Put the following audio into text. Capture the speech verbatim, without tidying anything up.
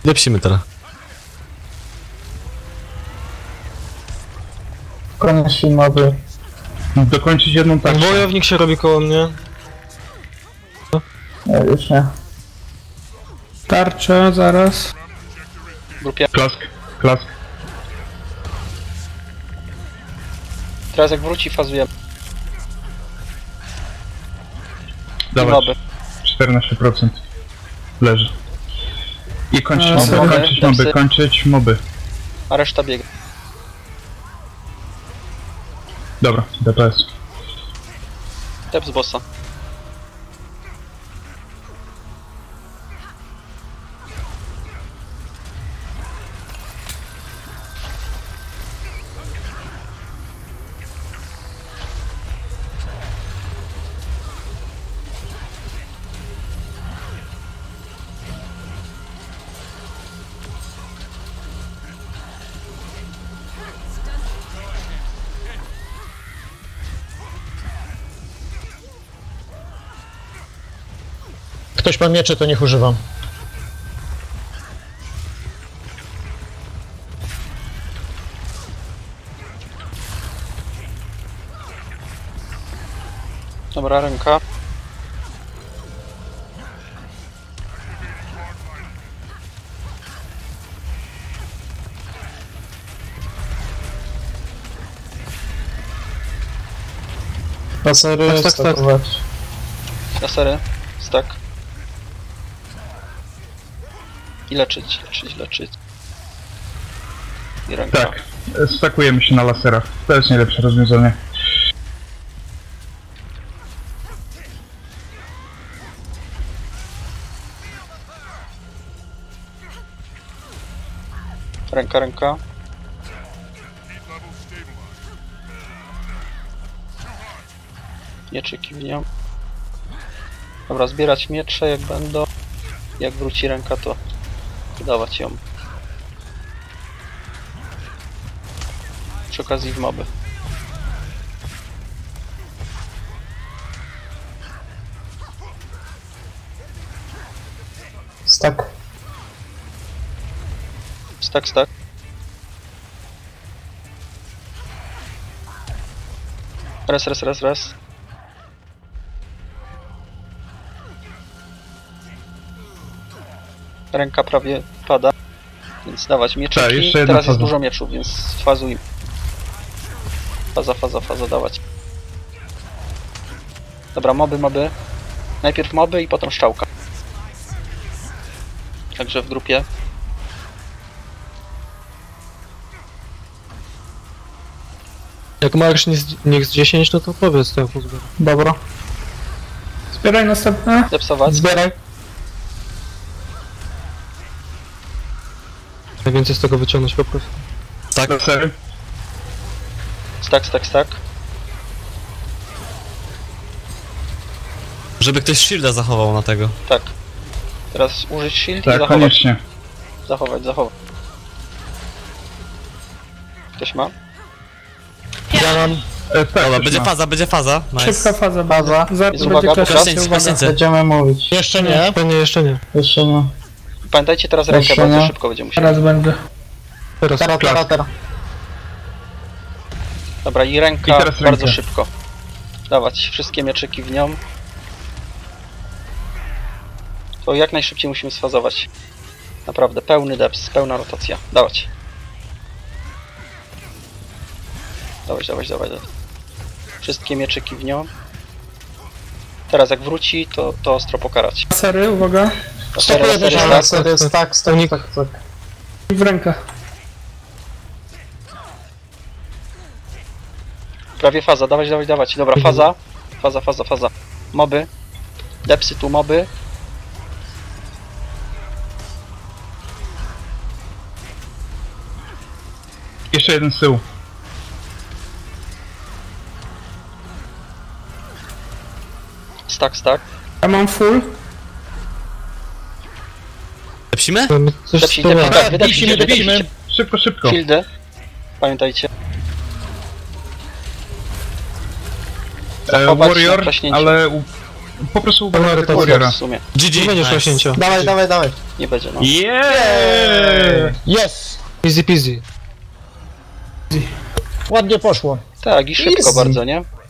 Lepsimy teraz. Koniec moby. Dokończyć jedną tarczę. Wojownik się robi koło mnie. Nie, już nie. Tarcza, zaraz. Grupie. Klask, klask. Teraz jak wróci, fazujemy. Dawać. Moby. czternaście procent. Leży. I kończyć A, moby, sorry. kończyć moby, Depsy. kończyć moby. A reszta biega. Dobra, D P S. Tep z bossa. Ktoś ma miecze, to niech używam. Dobra, ręka. Lasery Tak, tak, tak. stopować. Lasery. Stack. I leczyć, leczyć, leczyć. I ręka. Tak, stakujemy się na laserach. To jest najlepsze rozwiązanie. Ręka, ręka. Mieczyki w nią. Dobra, zbierać miecze jak będą. Jak wróci ręka, to wydawać ją. Przy okazji w moby. Stack. Stack, stack. Res, res, res, res. Ręka prawie pada, więc dawać Tak, mieczyki. jeszcze jedna Teraz jest faza. dużo mieczów, więc fazuj. Faza, faza, faza dawać. Dobra, moby, moby. Najpierw moby i potem szczałka. Także w grupie. Jak masz niech z dziesięć, no to powiedz, to ja pozbieram. Dobra. Zbieraj następne. Zepsować. Zbieraj. Najwięcej z tego wyciągnąć po prostu. Tak, Lasery. Stack, stack, stack. żeby ktoś shielda zachował na tego. Tak. Teraz użyć shield i Tak, zachować. koniecznie. Zachować, zachować. Ktoś ma? Ja mam... E, tak, Dobra, też będzie ma. faza, będzie faza. Szybka Nice. faza. Faza. Zaraz Jest będzie uwaga, klasycznie, Klasyńcy, uwaga. klasyńcy. Będziemy mówić. Jeszcze nie. Jeszcze nie, jeszcze nie. Jeszcze nie. Pamiętajcie teraz rękę, Jeszcze bardzo nie. szybko będzie musiał. Teraz będę. Teraz. Teraz, teraz, teraz. Dobra, i ręka I teraz bardzo rękę. szybko. Dawać wszystkie mieczyki w nią. To jak najszybciej musimy sfazować. Naprawdę, pełny deps, pełna rotacja. Dawać. Dawać, dawać, dawać. dawać. Wszystkie mieczyki w nią. Teraz jak wróci, to, to ostro pokarać. Lasery, uwaga. Lasery, lasery, Lasery, stack. lasery, stack, stack, stack, stack. I w rękę. Prawie faza, dawać, dawać, dawać. Dobra, faza. Faza, faza, faza. Moby. Depsy tu, moby. Jeszcze jeden z tyłu. Stack, stack. Ja mam full. Lepsimy? Mamy coś Depsij, wspomniane. depsij, tak, wydepsijcie, Depsimy, wydepsijcie. depsimy. Szybko, szybko. Shieldy. Pamiętajcie. E, Zachować warrior, na klaśnięcie. ale u... Po prostu uważaj Dobra, na tego to Warriora. W sumie. G Nie G. będziesz nice. osięcia. Dawaj, dawaj, dawaj. Nie będzie, no. Yeah! Yes! Easy peasy. Ładnie poszło. Tak, i szybko Easy. bardzo, nie?